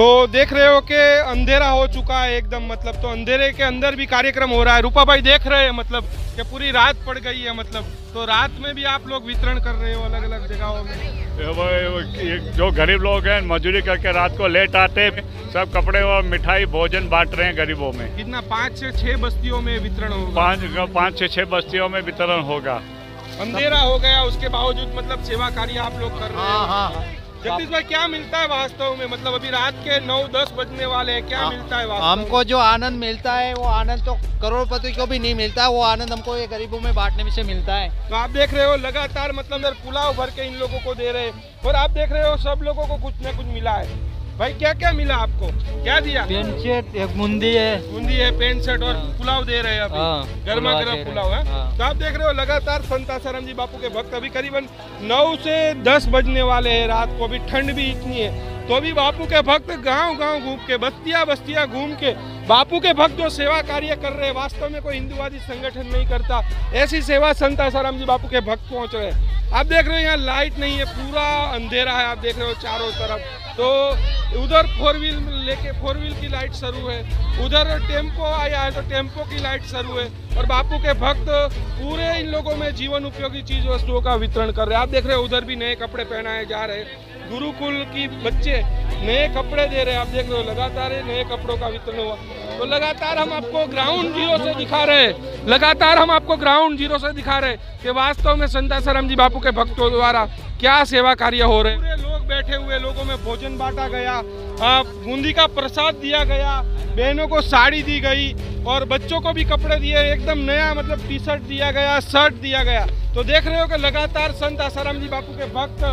तो देख रहे हो कि अंधेरा हो चुका है एकदम, मतलब तो अंधेरे के अंदर भी कार्यक्रम हो रहा है। रूपा भाई देख रहे हैं मतलब कि पूरी रात पड़ गई है, मतलब तो रात में भी आप लोग वितरण कर रहे हो अलग अलग जगहों में। जो गरीब लोग हैं मजदूरी करके रात को लेट आते, सब कपड़े और मिठाई भोजन बांट रहे हैं गरीबों में। कितना 5 से 6 बस्तियों में वितरण होगा? 5 से 6 बस्तियों में वितरण होगा। अंधेरा हो गया उसके बावजूद मतलब सेवा कार्य आप लोग कर रहे हैं। हाँ। जगदीश भाई क्या मिलता है वास्तव में, मतलब अभी रात के 9-10 बजने वाले हैं, क्या मिलता है वास्तव में? हमको जो आनंद मिलता है वो आनंद तो करोड़पति को भी नहीं मिलता, वो आनंद हमको ये गरीबों में बांटने में से मिलता है। तो आप देख रहे हो लगातार मतलब पुलाव भर के इन लोगों को दे रहे हैं, और आप देख रहे हो सब लोगों को कुछ न कुछ मिला है। भाई क्या क्या मिला आपको, क्या दिया? पेंट शर्ट, एक मुंदी है, पेंट शर्ट और पुलाव दे रहे हैं अभी, गर्मा गर्म पुलाव है। तो आप देख रहे हो लगातार संत आसाराम जी बापू के भक्त, अभी करीबन 9 से 10 बजने वाले हैं रात को, अभी ठंड भी इतनी है तो अभी बापू के भक्त गांव गांव घूम के, बस्तियां घूम के बापू के भक्त जो सेवा कार्य कर रहे हैं, वास्तव में कोई हिंदुवादी संगठन नहीं करता, ऐसी सेवा संत आसाराम जी बापू के भक्त पहुंच रहे हैं। आप देख रहे हो यहाँ लाइट नहीं है, पूरा अंधेरा है, आप देख रहे हो चारों तरफ। तो उधर 4 व्हील की लाइट शुरू है, उधर टेम्पो आया है तो टेम्पो की लाइट शुरू है, और बापू के भक्त पूरे इन लोगों में जीवन उपयोगी चीज वस्तुओं का वितरण कर रहे हैं। आप देख रहे हो उधर भी नए कपड़े पहनाए जा रहे हैं, गुरुकुल की बच्चे नए कपड़े दे रहे हैं। आप देख रहे हो लगातार नए कपड़ों का वितरण हुआ। तो लगातार हम आपको ग्राउंड जीरो से दिखा रहे हैं, लगातार हम आपको ग्राउंड जीरो से दिखा रहे हैं कि वास्तव में संत आसाराम जी बापू के भक्तों द्वारा क्या सेवा कार्य हो रहे हैं। पूरे लोग बैठे हुए, लोगों में भोजन बांटा गया, बूंदी का प्रसाद दिया गया, बहनों को साड़ी दी गई और बच्चों को भी कपड़े दिए, एकदम नया मतलब टी शर्ट दिया गया, शर्ट दिया गया। तो देख रहे हो कि लगातार संत आसाराम जी बापू के भक्त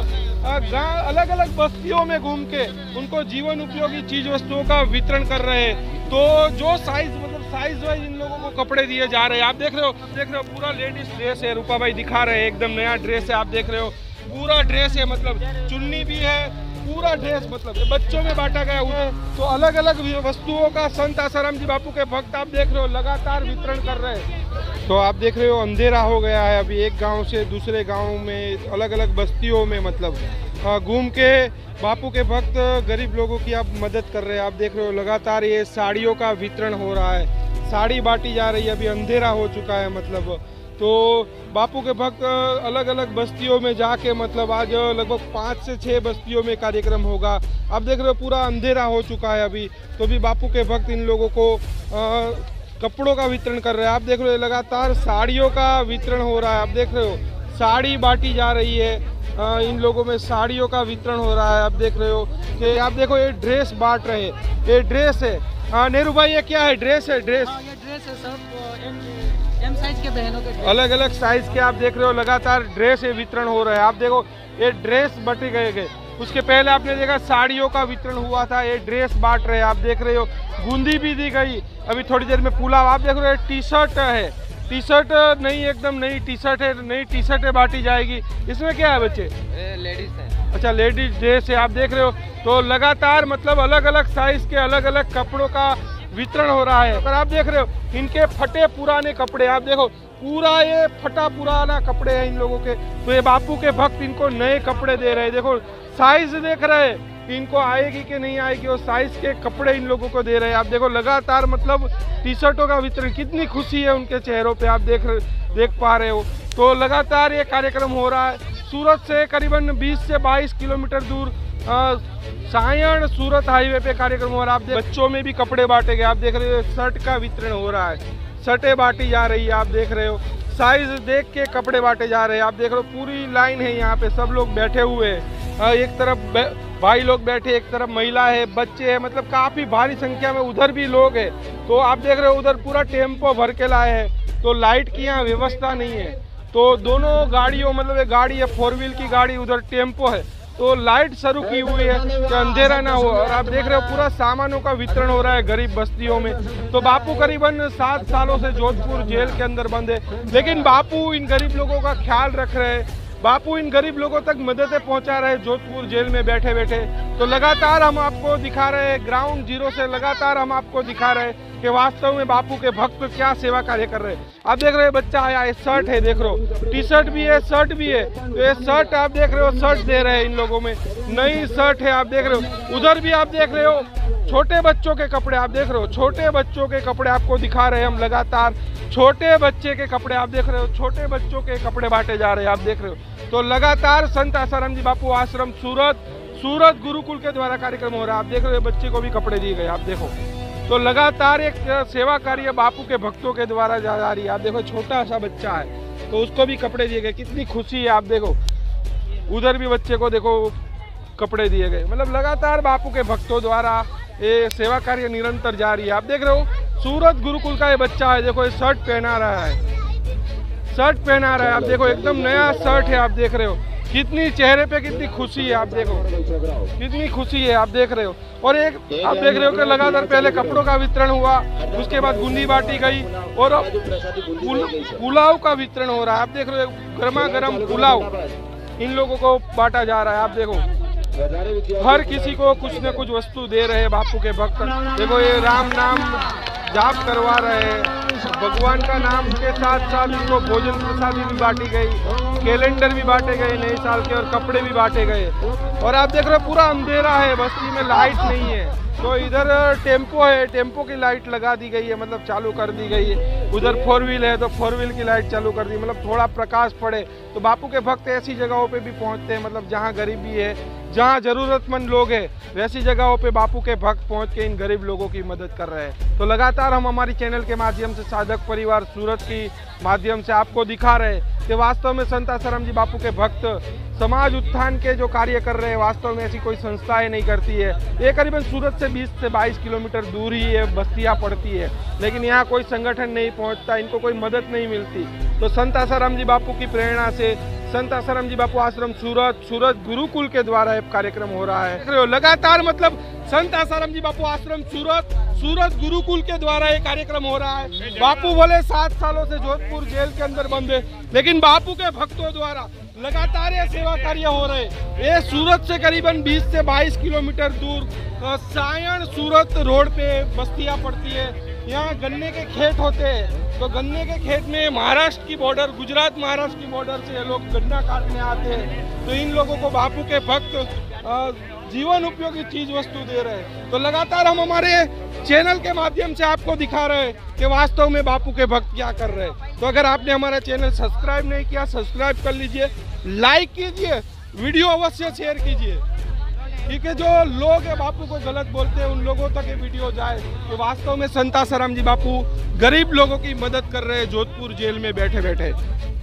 अलग अलग बस्तियों में घूम के उनको जीवन उपयोगी चीज वस्तुओं का वितरण कर रहे हैं। तो जो साइज वाइज इन लोगों को कपड़े दिए जा रहे हैं। आप देख रहे हो पूरा लेडीज ड्रेस है, रूपा भाई दिखा रहे हैं, एकदम नया ड्रेस है। आप देख रहे हो पूरा ड्रेस है, मतलब चुन्नी भी है, पूरा ड्रेस मतलब बच्चों में बांटा गया हुआ है। तो अलग अलग वस्तुओं का संत आसाराम जी बापू के भक्त आप देख रहे हो लगातार वितरण कर रहे हैं। तो आप देख रहे हो अंधेरा हो गया है, अभी एक गांव से दूसरे गांव में अलग अलग बस्तियों में मतलब घूम के बापू के भक्त गरीब लोगों की आप मदद कर रहे हैं। आप देख रहे हो लगातार ये साड़ियों का वितरण हो रहा है, साड़ी बांटी जा रही है, अभी अंधेरा हो चुका है मतलब। तो बापू के भक्त अलग अलग बस्तियों में जाके मतलब आज लगभग 5 से 6 बस्तियों में कार्यक्रम होगा। आप देख रहे हो पूरा अंधेरा हो चुका है अभी, तो भी बापू के भक्त इन लोगों को कपड़ों का वितरण कर रहे हैं। आप देख रहे हो लगातार साड़ियों का वितरण हो रहा है। आप देख रहे हो साड़ी बांटी जा रही है, इन लोगों में साड़ियों का वितरण हो रहा है। आप देख रहे हो कि आप देखो ये ड्रेस बांट रहे हैं, ये ड्रेस है। हाँ नेहरू भाई ये क्या है? ड्रेस है, ड्रेस ये ड्रेस है सब एम साइज के बहनों के, अलग अलग साइज के। आप देख रहे हो लगातार ड्रेस है वितरण हो रहा है। आप देखो ये ड्रेस बटे गए, उसके पहले आपने देखा साड़ियों का वितरण हुआ था, ये ड्रेस बांट रहे हैं। आप देख रहे हो बूंदी भी दी गई, अभी थोड़ी देर में पुलाव। आप देख रहे हो टी शर्ट है, टी शर्ट नहीं एकदम नई टी शर्ट है, नई टी शर्टें बांटी जाएगी। इसमें क्या है बच्चे? लेडीज है। अच्छा लेडीज ड्रेस है। आप देख रहे हो तो लगातार मतलब अलग अलग साइज के अलग अलग कपड़ों का वितरण हो रहा है। अगर आप देख रहे हो इनके फटे पुराने कपड़े, आप देखो पूरा ये फटा पुराना कपड़े हैं इन लोगों के, तो ये बापू के भक्त इनको नए कपड़े दे रहे हैं। देखो साइज देख रहे हैं कि इनको आएगी कि नहीं आएगी, और साइज के कपड़े इन लोगों को दे रहे हैं। आप देखो लगातार मतलब टी शर्टों का वितरण, कितनी खुशी है उनके चेहरों पे आप देख पा रहे हो। तो लगातार ये कार्यक्रम हो रहा है। सूरत से करीबन 20 से 22 किलोमीटर दूर सायण सूरत हाईवे पे कार्यक्रम हो रहा है। आप बच्चों में भी कपड़े बांटे गए। आप देख रहे हो शर्ट का वितरण हो रहा है, शर्टें बांटी जा रही है। आप देख रहे हो साइज देख के कपड़े बांटे जा रहे हैं। आप देख रहे हो पूरी लाइन है, यहाँ पे सब लोग बैठे हुए हैं। एक तरफ भाई लोग बैठे, एक तरफ महिला है, बच्चे हैं, मतलब काफ़ी भारी संख्या में उधर भी लोग हैं। तो आप देख रहे हो उधर पूरा टेम्पो भर के लाए हैं। तो लाइट की यहाँ व्यवस्था नहीं है, तो दोनों गाड़ियों मतलब एक गाड़ी है 4 व्हील की गाड़ी, उधर टेम्पो है, तो लाइट शुरू की हुई है कि अंधेरा ना हो। और आप देख रहे हो पूरा सामानों का वितरण हो रहा है गरीब बस्तियों में। तो बापू करीबन 7 सालों से जोधपुर जेल के अंदर बंद है, लेकिन बापू इन गरीब लोगों का ख्याल रख रहे हैं। बापू इन गरीब लोगों तक मददें पहुंचा रहे जोधपुर जेल में बैठे बैठे। तो लगातार हम आपको दिखा रहे हैं ग्राउंड जीरो से, लगातार हम आपको दिखा रहे हैं कि वास्तव में बापू के भक्त क्या सेवा कार्य कर रहे हैं। आप देख रहे हो बच्चा आया, ये शर्ट है, देख रहे हो टी शर्ट भी है, शर्ट भी है। तो ये शर्ट आप देख रहे हो, शर्ट दे रहे हैं इन लोगों में, नई शर्ट है आप देख रहे हो। उधर भी आप देख रहे हो छोटे बच्चों के कपड़े, आप देख रहे हो छोटे बच्चों के कपड़े आपको दिखा रहे हैं हम लगातार। छोटे बच्चे के कपड़े आप देख रहे हो, छोटे बच्चों के कपड़े बांटे जा रहे हैं आप देख रहे हो। तो लगातार संत आसाराम जी बापू आश्रम सूरत गुरुकुल के द्वारा कार्यक्रम हो रहा है। आप देख रहे हो बच्चे को भी कपड़े दिए गए, आप देखो। तो लगातार एक सेवा कार्य बापू के भक्तों के द्वारा जा रही है। आप देखो छोटा सा बच्चा है तो उसको भी कपड़े दिए गए, कितनी खुशी है आप देखो। उधर भी बच्चे को देखो कपड़े दिए गए। मतलब लगातार बापू के भक्तों द्वारा ये सेवा कार्य निरंतर जारी है। आप देख रहे हो सूरत गुरुकुल का ये बच्चा है, देखो ये शर्ट पहना रहा है, शर्ट पहना रहा है। आप देखो एकदम नया शर्ट है, आप देख रहे हो कितनी चेहरे पे कितनी खुशी है, आप देखो कितनी खुशी है आप देख रहे हो। और एक आप देख रहे हो कि लगातार पहले कपड़ों का वितरण हुआ, उसके बाद गुंडी बांटी गई और पुलाव का वितरण हो रहा है। आप देख रहे हो गर्मा गर्म पुलाव इन लोगों को बांटा जा रहा है। आप देखो हर किसी को कुछ न कुछ वस्तु दे रहे हैं बापू के भक्त। देखो ये राम नाम जाप करवा रहे हैं, भगवान का नाम के साथ साथ इनको भोजन प्रसादी भी बांटी गई, कैलेंडर भी बांटे गए नए साल के और कपड़े भी बांटे गए। और आप देख रहे हो पूरा अंधेरा है, बस्ती में लाइट नहीं है। तो इधर टेम्पो है, टेम्पो की लाइट लगा दी गई है, मतलब चालू कर दी गई है। उधर 4 व्हील है तो 4 व्हील की लाइट चालू कर दी, मतलब थोड़ा प्रकाश पड़े। तो बापू के भक्त ऐसी जगहों पे भी पहुंचते हैं, मतलब जहां गरीबी है, जहां जरूरतमंद लोग हैं, वैसी जगहों पे बापू के भक्त पहुंच के इन गरीब लोगों की मदद कर रहे हैं। तो लगातार हम हमारी चैनल के माध्यम से साधक परिवार सूरत की माध्यम से आपको दिखा रहे हैं कि वास्तव में संत आसाराम जी बापू के भक्त समाज उत्थान के जो कार्य कर रहे हैं, वास्तव में ऐसी कोई संस्थाएं नहीं करती है। ये करीबन सूरत से 20 से 22 किलोमीटर दूर ही ये बस्तियाँ पड़ती है, लेकिन यहाँ कोई संगठन नहीं पहुँचता, इनको कोई मदद नहीं मिलती। तो संत आसाराम जी बापू की प्रेरणा से संत आसाराम जी बापू आश्रम सूरत गुरुकुल के द्वारा एक कार्यक्रम हो रहा है लगातार। मतलब संत आसाराम जी बापू आश्रम सूरत गुरुकुल के द्वारा ये कार्यक्रम हो रहा है। बापू बोले 7 सालों से जोधपुर जेल के अंदर बंद है, लेकिन बापू के भक्तों द्वारा लगातार ये सेवा कार्य हो रहे हैं। ये सूरत से करीबन 20 से 22 किलोमीटर दूर सायण सूरत रोड पे बस्तियाँ पड़ती है। यहाँ गन्ने के खेत होते हैं, तो गन्ने के खेत में महाराष्ट्र की बॉर्डर, गुजरात महाराष्ट्र की बॉर्डर से ये लोग गन्ना काटने आते हैं। तो इन लोगों को बापू के भक्त जीवन उपयोगी चीज वस्तु दे रहे हैं। तो लगातार हम हमारे चैनल के माध्यम से आपको दिखा रहे हैं कि वास्तव में बापू के भक्त क्या कर रहे हैं। तो अगर आपने हमारा चैनल सब्सक्राइब नहीं किया, सब्सक्राइब कर लीजिए, लाइक कीजिए, वीडियो अवश्य शेयर कीजिए, क्योंकि जो लोग है बापू को गलत बोलते हैं उन लोगों तक ये वीडियो जाए कि वास्तव में संत आसाराम जी बापू गरीब लोगों की मदद कर रहे हैं जोधपुर जेल में बैठे बैठे।